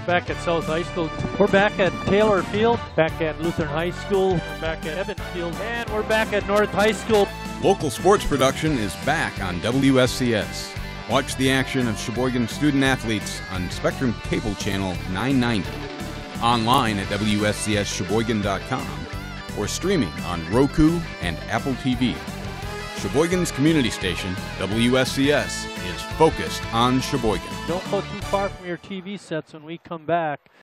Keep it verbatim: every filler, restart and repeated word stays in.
back at South High School. We're back at Taylor Field, back at Lutheran High School, we're back at Evans Field, and we're back at North High School. Local sports production is back on W S C S. Watch the action of Sheboygan student athletes on Spectrum Cable Channel nine ninety, online at W S C S Sheboygan dot com, or streaming on Roku and Apple T V. Sheboygan's community station, W S C S, is focused on Sheboygan. Don't go too far from your T V sets when we come back.